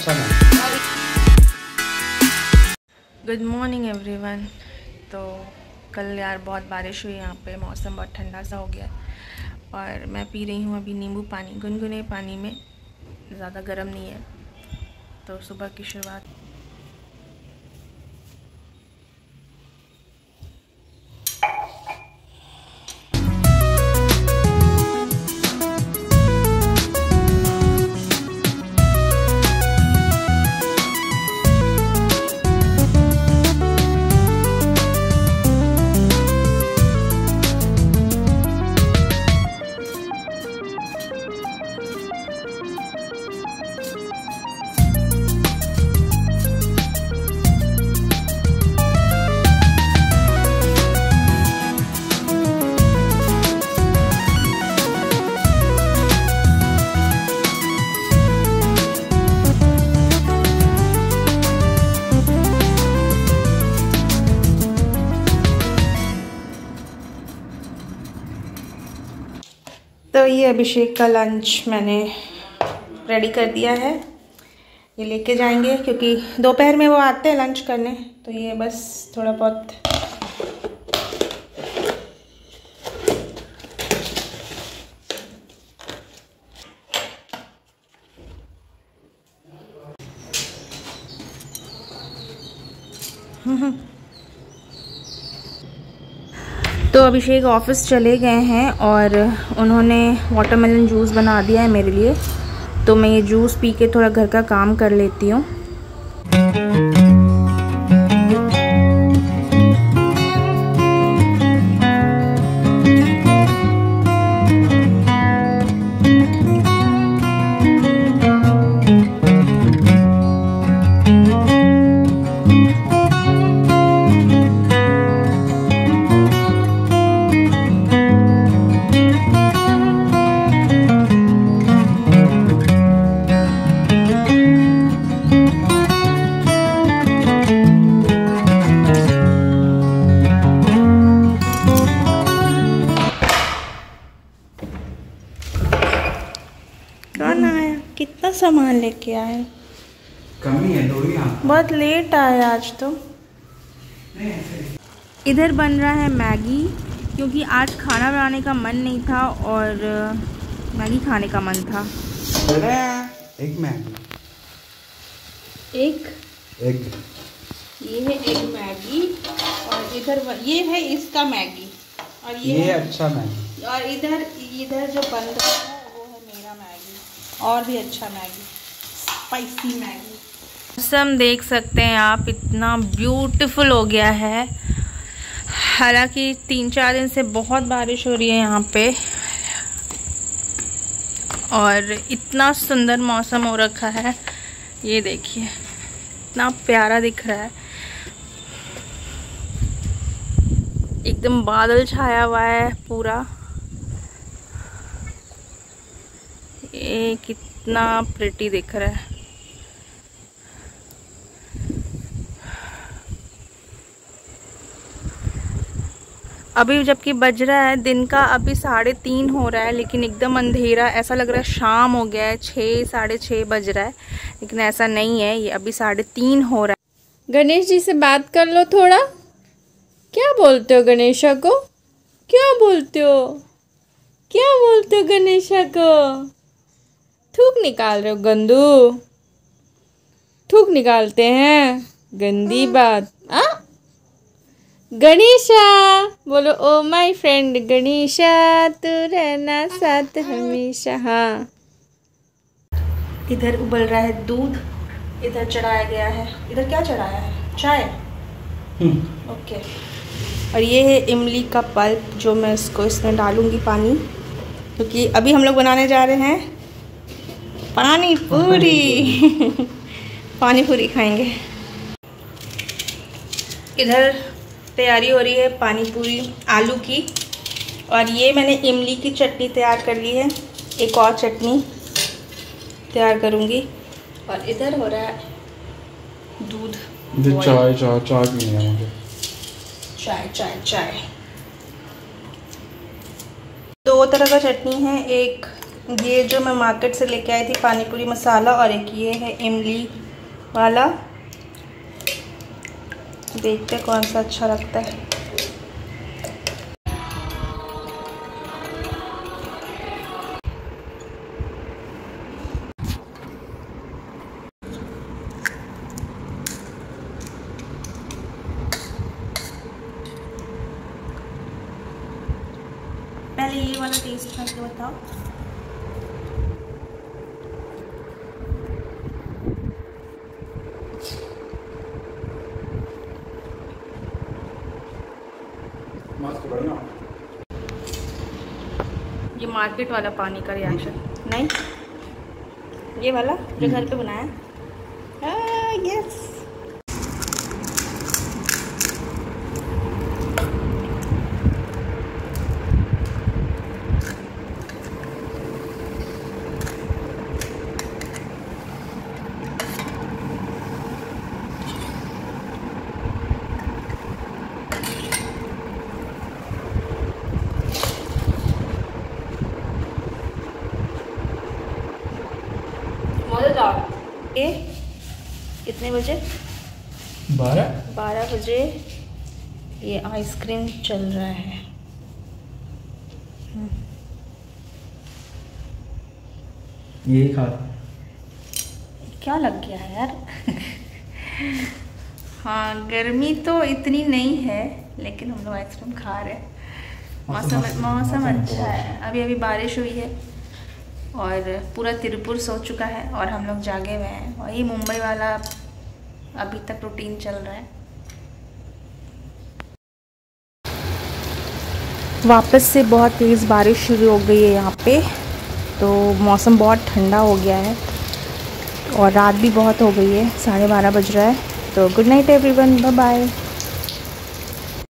अच्छा नहीं। Good morning everyone. तो कल यार बहुत बारिश हुई यहाँ पे, मौसम बहुत ठंडा सा हो गया और मैं पी रही हूँ अभी नींबू पानी, गुनगुने पानी में, ज़्यादा गर्म नहीं है। तो सुबह की शुरुआत। तो ये अभिषेक का लंच मैंने रेडी कर दिया है, ये लेके जाएंगे क्योंकि दोपहर में वो आते हैं लंच करने। तो ये बस थोड़ा बहुत तो अभिषेक ऑफिस चले गए हैं और उन्होंने वाटरमेलन जूस बना दिया है मेरे लिए। तो मैं ये जूस पी के थोड़ा घर का काम कर लेती हूँ। कौन आया? कितना सामान लेके आए? कमी है थोड़ी। बहुत लेट आया आज तो। इधर बन रहा है मैगी, क्योंकि आज खाना बनाने का मन नहीं था और मैगी खाने का मन था। एक मैगी, एक एग, ये है एग मैगी और इधर ये है इसका मैगी और ये अच्छा मैगी, और इधर इधर जो बन रहा है वो है मेरा मैगी, और भी अच्छा मैगी, स्पाइसी मैगी। मौसम देख सकते हैं आप, इतना ब्यूटीफुल हो गया है। हालांकि 3-4 दिन से बहुत बारिश हो रही है यहाँ पे और इतना सुंदर मौसम हो रखा है। ये देखिए इतना प्यारा दिख रहा है, एकदम बादल छाया हुआ है पूरा। ये कितना प्रिटी दिख रहा है। अभी जबकि बज रहा है दिन का, अभी 3:30 हो रहा है, लेकिन एकदम अंधेरा, ऐसा लग रहा है शाम हो गया है, 6 साढ़े 6 बज रहा है, लेकिन ऐसा नहीं है, ये अभी 3:30 हो रहा है। गणेश जी से बात कर लो थोड़ा। क्या बोलते हो गणेशा को? क्या बोलते हो? क्या बोलते हो गणेशा को? थूक निकाल रहे हो गंदू? थूक निकालते हैं, गंदी बात। गणेशा बोलो, ओ माय फ्रेंड गणेशा, तू रहना साथ हमेशा। हाँ, इधर उबल रहा है दूध, इधर चढ़ाया गया है। इधर क्या चढ़ाया है? चाय। ओके। और ये है इमली का पल्प, जो मैं इसमें डालूंगी पानी, क्योंकि अभी हम लोग बनाने जा रहे हैं पानी पूरी। पानी पूरी खाएंगे। इधर तैयारी हो रही है पानी पूरी आलू की, और ये मैंने इमली की चटनी तैयार कर ली है, एक और चटनी तैयार करूँगी। और इधर हो रहा है दूध। चाय चाय चाय पीनी है मुझे। चाय चाय चाय। 2 तरह का चटनी है, एक ये जो मैं मार्केट से लेके आई थी पानी पूरी मसाला, और एक ये है इमली वाला। देखते कौन सा अच्छा लगता है। पहले ये वाला टेस्ट करके बताओ। ये मार्केट वाला पानी का रिएक्शन नहीं, ये वाला जो घर पे बनाया। यस, ये कितने बजे? 12 बजे ये आइसक्रीम चल रहा है। ये खा। क्या लग गया है यार? हाँ, गर्मी तो इतनी नहीं है, लेकिन हम लोग आइसक्रीम खा रहे हैं। मौसम अच्छा है। अभी अभी बारिश हुई है और पूरा तिरुपुर सो चुका है और हम लोग जागे हुए हैं। वही मुंबई वाला अभी तक रूटीन चल रहा है। वापस से बहुत तेज़ बारिश शुरू हो गई है यहाँ पे, तो मौसम बहुत ठंडा हो गया है और रात भी बहुत हो गई है, 12:30 बज रहा है। तो good night everyone, bye bye.